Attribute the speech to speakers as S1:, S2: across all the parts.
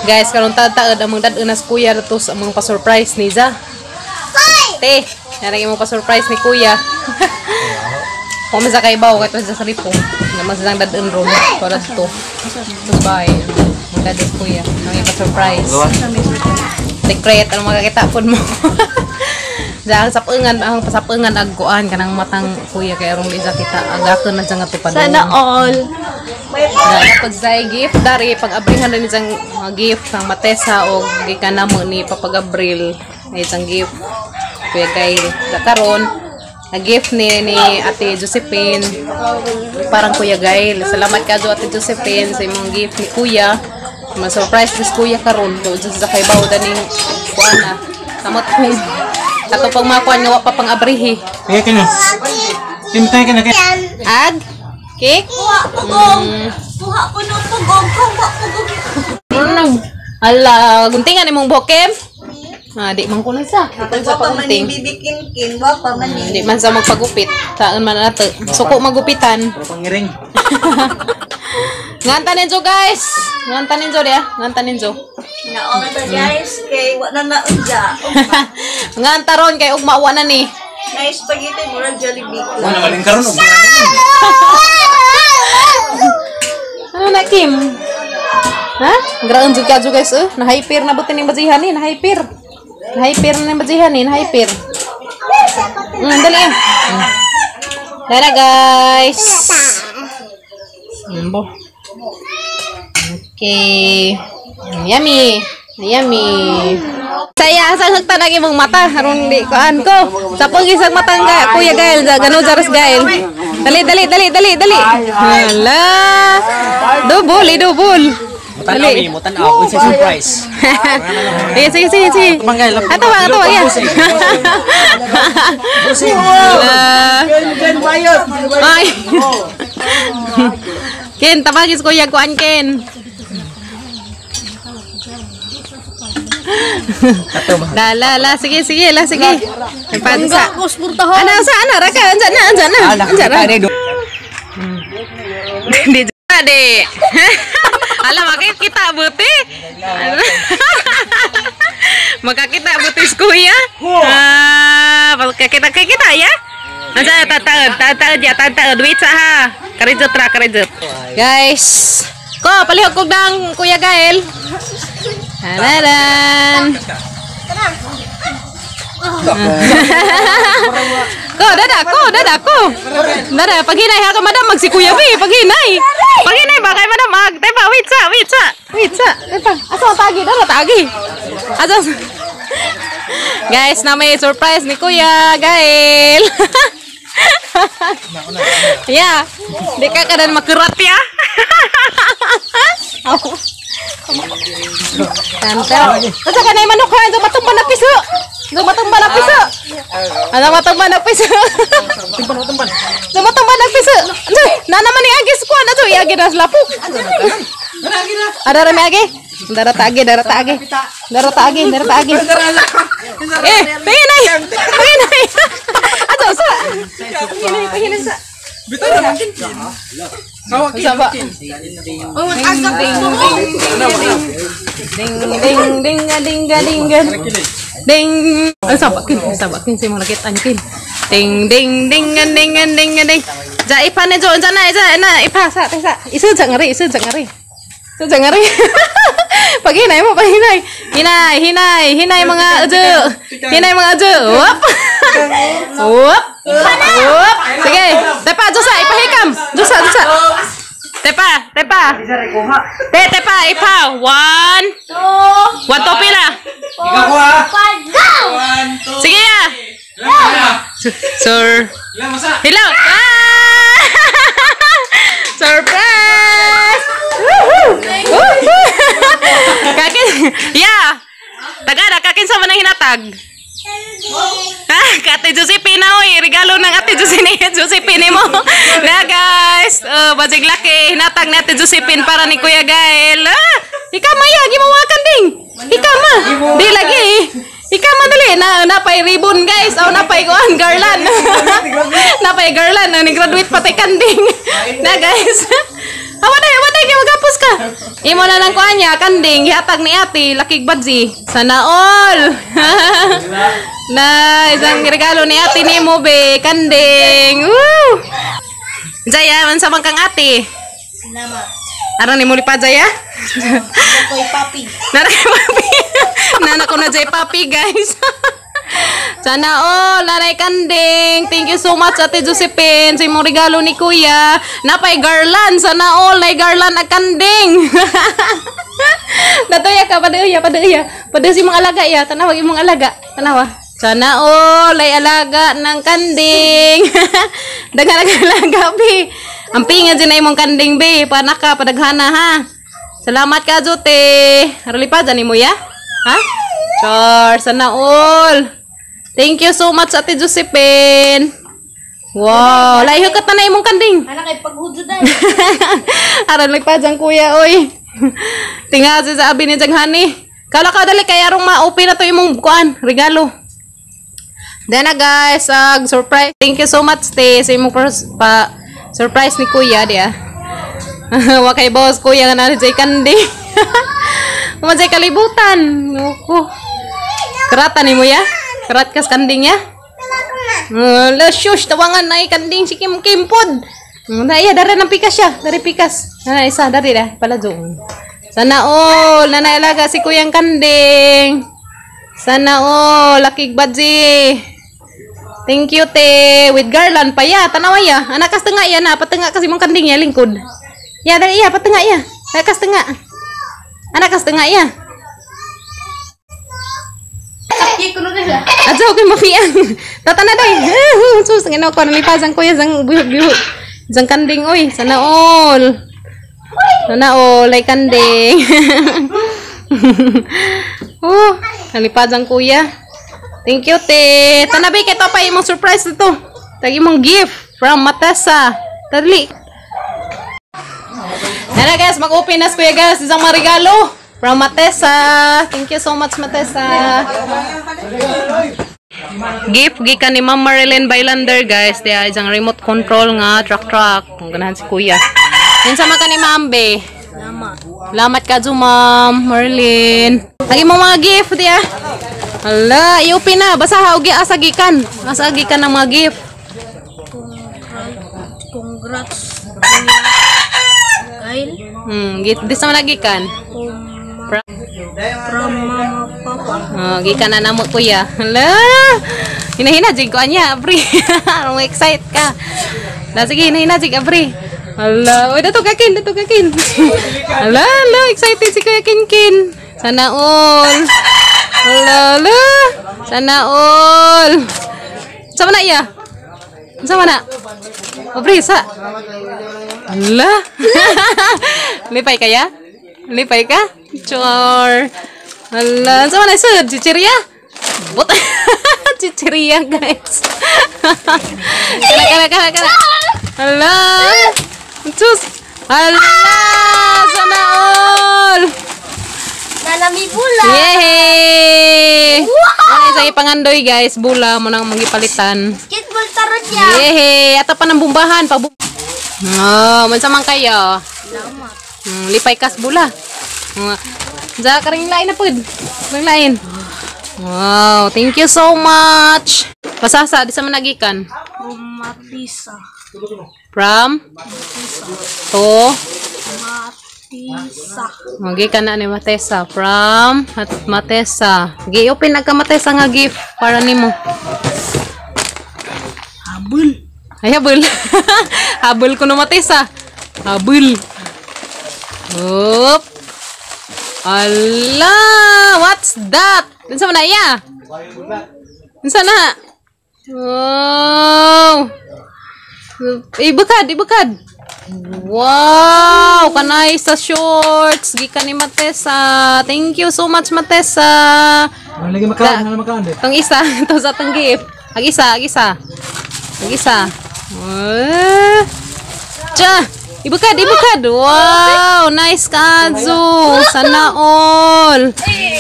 S1: Guys, karon taad among dad-unas kuya tos among pa-surprise ni Za. Te, nara imong pa-surprise ni kuya. Kung sa kaibaw kato sa saripong, naman silang dad-un room para dito. Bye. Mga dad kuya, nang ipa-surprise. Secret ang makakita pod mo. Dahil sapungan ang pasapungan agkuan kanang matang kuya kay arong di kita agakon na jang atupad.
S2: Sana all.
S1: Pag say gift dari pag-abrihan din isang gift kang matesa o gikan namo ni papag-abril ay isang gift kuya kay karon na gift ni Ate Josephine parang Kuya Gail. Salamat ka jo Ate Josephine sa imong gift ni kuya. Ma-surprise dis kuya karon do sa kay bawda ning kuana kamot ko ato pang makuan nga wa pa pang abrihi.
S3: Kaya kini. Tintay ka na kay.
S1: Ag cake?
S2: Kuha ko ng pugong.
S1: Ala, guntingan imong bokem? Ah, di man ko na sa.
S2: Sa pagunting bibikin ba pa man
S1: Di man sa magpagupit. Saan man nato. Suko magupitan.
S3: Pangiring.
S1: Nganta ninyo guys. Nganta ninyo dia. Nganta ninyo.
S2: Naon ta guys kay wa na naudya.
S1: Nganta ron kay ugma wa na ni.
S2: Na spaghetti mura Jollibee.
S3: Ano maling karon og.
S1: Ano na Kim? Ha? Graon jud ka guys na hyper na butin ning bajihan ni, na hyper. Na hyper na ning bajihan ni, na hyper. Dali. Dala guys. Bo. Okay. Yummy. Yummy. Saya sa hagta lagi mong mata haron di kuan ko. Sa pagisag matangga Kuya Gail, gano jaras Gail. Dali. Hala. Double. Dali.
S3: Mutan ako sa surprise.
S1: Sige. Ato ba ya. Ay. Ken, tabagis Kuya kuan Ken. La, sige. Pansa. Ana, raka, anjana. Di de. Ala makanya kita buti. Maka kita buti Kuya. Kita ya. Asa tata duit saha. Karejet. Guys. Ko palihog kog dang Kuya Gail. Hanaran. Ko, dada, paghinay ha ka madam magsikuya bi, paghinay ba kay madam mag, tepa, wait sa, tepa, asa tagi. Guys, na may surprise ni Kuya Gail. Ya, di ka kadan makerat ya. Tantel. Asa ka na manok ha, do matong manok piso. Do matong manok piso. Do matong manok piso. Na naman ni agi skuan na do iagi na lapu. Ada rame agi? Darah tagi. Pengen naik. Aduh, sa. Pengen sa.
S3: Bitaw na makin. Kawak
S1: Saba. Ding. Sabakin si mga nakit ankin. Ding. Ja ipan na jo na ipasa tesa. Isu jangari. Jangari. Paghinay mo. Hinay mga ajo. Wop. Sige. Tepa, Josa, ipahikam. Josa. Tepa. Tepa, ipaw. 1, 2 pila.
S3: Ikaw ko ha.
S1: Sige ya. Sir. Hello. Surprise. Kakin. Ya. Tagada kakin sa manang hinatag. Ate Josephine oy, regalo ng Ate Josephine mo. Na guys, bajig laki hinatag ni Ate Josephine para ni Kuya Gail. Ika maya gimawakan ding. Ika ma. Di lagi. Ika madali napay ribbon guys. Aw napay kuan garland. Napay garland ni graduate pati kanding. Na guys. Waday kay magapos ka. Imo na lang ko anya kanding gihatag ni ate lakig badji. Sana all. Na isang regalo ni ate nimo be kanding. Woo! Jaya man sa kang ate.
S2: Salamat.
S1: Aran nimo lipad Jaya?
S2: Ako'y papi.
S1: Nana kay papi. Nana ko na Jay papi guys. Sana all, nanay kanding. Thank you so much Ate Josephine sa imong regalo ni Kuya. Napay garland, sana all nay garland ag kanding. Natuya ka paduya. Padu si mong alaga ya, tanawa imong alaga. Tanawa. Sana all ay alaga ng kanding. Daghan alaga bi. Ampingan din na imong kanding bi, panaka padaghana ha. Salamat ka Jote. Aralipad ani mo ya? Ha? Char, sana all. Thank you so much Ate Josephine. Wow, layo ka na imong kanding.
S2: Anak ay paghudod ay.
S1: Aran lipad jang kuya oy. Tinga si sabi ni Janghani. Kala ka dali kay arong ma-open na to imong kuan, regalo. Then na guys, surprise. Thank you so much te sa imong surprise ni kuya dia. Wa kay boss kuya nga na jay kandi. Kumajay kalibutan. Opo. Kerata ni mo ya? Kerat kas kanding ya? Shush, tawangan na kanding si Kim Kimpod. Na iya dari nang pikas siya, dari pikas. Na isa dari dah pala zoom. Sana all nanay si Kuyang Kanding. Sana all lakig badji. Thank you te with garland pa ya, tanawa ya. Anak kas tengah ya na, patengah kasi mong kanding ya lingkod. Ya dari iya patengah ya. Kas tengah. Anak kas tengah ya. Aja okay mafian. Tatana day. Sus ngeno ko nalipazang ko ya sang buyog-buyog. Sang kanding oy, sana all. Sana all ay kanding. Oh, nalipazang kuya. Thank you te. Tanabi kay to pa imong surprise dito. Tagi mong gift from Matessa. Tadli. Nara guys, mag-open na kuya guys, isang marigalo from Matessa. Thank you so much Matessa. Gift gikan ni Ma'am Marilyn Bailander guys. Dia isang remote control nga truck. Ang ganahan si kuya. Yan sama ka ni Ma'am Be. Salamat ka jo Ma'am Marilyn. Lagi mo mga gift dia. Hala, i-open na. Basa haugi asagikan. Asagikan ng mga gift.
S2: Congrats. Kyle.
S1: Gift di sa lagi kan.
S2: From Mama Papa.
S1: Gikan na namo kuya. Hala. Hinahina jig ko anya, Abri. Ang excited ka. Na sige, hinahina jig Abri. Hala, oy dato kakin. Hala, excited si Kuya Kinkin. Sana all. Hala. Sana all. Sama na iya? Sama na? Abri sa. Hala. Lipay kaya? Lipay ka? Chor. Hala, sama na sud Ciceria? Bot. Ciceria guys. Kana. Hala. Cus. Hala, sana all.
S2: Nanami bula.
S1: Yehey! Ano sa ipangandoy guys, bula mo nang magipalitan.
S2: Basketball tarot ya.
S1: Yehey! Ato pa ng bumbahan. Mansamang kayo.
S2: Salamat.
S1: Lipay kas bula. Diyan ka rin lain na po. Lain. Wow, thank you so much. Pasasa, di sa managikan.
S2: From Matisa.
S1: From? To?
S2: Matisa.
S1: Magikan na ni Matessa. From Matessa. Gi-open na ka Matessa nga gift para nimo.
S2: Habul.
S1: Ay, habul. Habul ko na Matessa. Habul. Oop. Ala, what's that? Dun sa manaya? Dun sa na? Wow. Ibukad. Wow, kanay sa shorts. Gikan ni Matessa. Thank you so much Matessa.
S3: Lagi makaan.
S1: Tong isa, to sa tong gift. Ag isa. Ibukad. Wow, nice kazo. Sana all.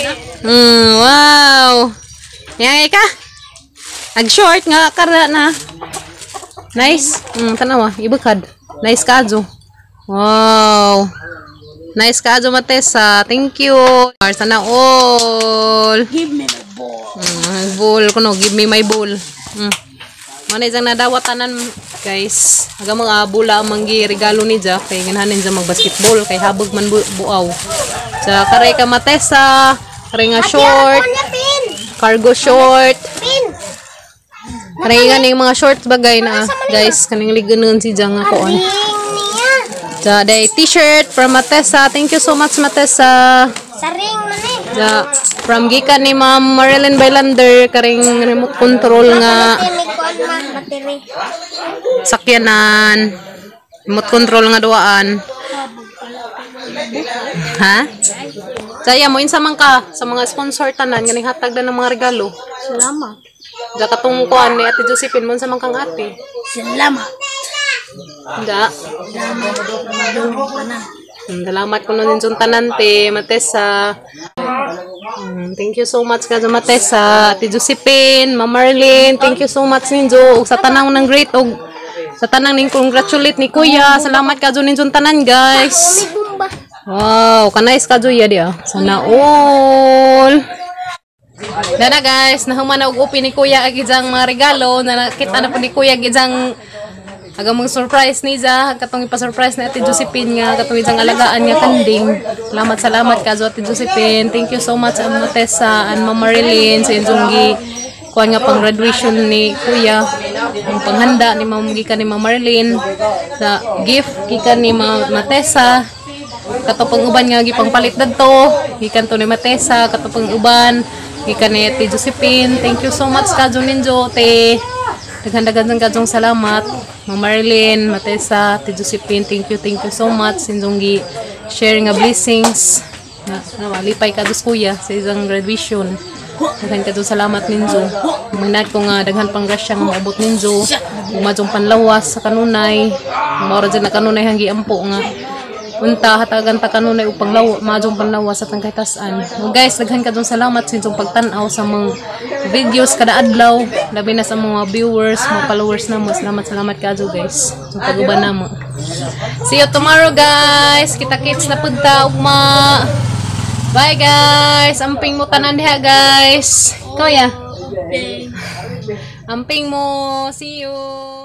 S1: Wow. Yang ka? Ag short nga kara na. Nice. Tanawa, ibukad. Nice kazo. Wow. Nice ka, Adjo Matesa. Thank you. Sana all.
S2: Give me the ball.
S1: Bowl ko no. Give me my bowl. Manay dyan nadawatanan, guys. Aga mga bula ang manggi regalo ni Ja. Kaya ganahanin dyan mag-basketball. Kay habog man buaw. Sa karay ka Matesa. Karay nga short. Cargo short. Karay nga mga short bagay na. Guys, kaning liganon si Ja nga koon. Ja, day t-shirt from Matesa. Thank you so much, Matesa.
S4: Saring mana?
S1: Ja, from gikan ni Ma'am Marilyn Bailander. Karing remote control nga.
S4: Materi.
S1: Sakyanan. Remote control nga duaan. Ha? Saya mo insa man ka sa mga sponsor tanan nga hatag na ng mga regalo.
S4: Salamat.
S1: Ja katong kuan ni Ate Josephine mo sa man kang ate.
S4: Salamat.
S1: Ja. Salamat ko nun yung tanan te Matesa. Thank you so much ka Matesa. Ate Josephine, Ma'am Marlene, thank you so much ninyo. Sa tanang ng great og sa tanang ning congratulate ni Kuya. Salamat ka ninyo tanan, guys. Wow, kanais ka ya dia. Sana all. Dana guys, nahuman na og upi ni Kuya agijang mga regalo na nakita na po ni Kuya agijang agamang surprise ni Ja, katong ipa-surprise na Ate Josephine nga, katong isang alagaan nga kanding. Salamat ka Ate Josephine. Thank you so much Am Matesa and Ma'am Marilyn sa inyong kuan nga pang graduation ni Kuya. Ang panghanda ni Ma'am gikan ni Ma'am Marilyn sa gift gikan ni Ma'am Matesa. Katong uban nga gipangpalit dadto, gikan to ni Matesa, katong uban gikan ni Ate Josephine. Thank you so much ka ninyo te. Daghan-daghan kajong salamat. Ma'am Marilyn, Matesa, Ate Josephine, thank you so much. Inyong share nga blessings. Malipay ka dos Kuya sa isang graduation. Daghan kajong salamat ninyo. Mangnad ko nga daghan pang grasya nga maabot ninyo. Umadjong panlawas sa kanunay. Maura dyan na kanunay hanggi ampo nga. Unta hatagan ta kanunay upang majong panlawas sa tangkaytasan. Guys, daghan kajong salamat sa inyong pagtan-aw sa mga videos kada adlaw, labi na sa mga viewers, mga followers na mo. Salamat kadyo guys sa pag-uban na mo. See you tomorrow guys. Kita-kits na punta ugma. Bye guys. Amping mo tanan diha guys. Ikaw ya. Amping mo. See you.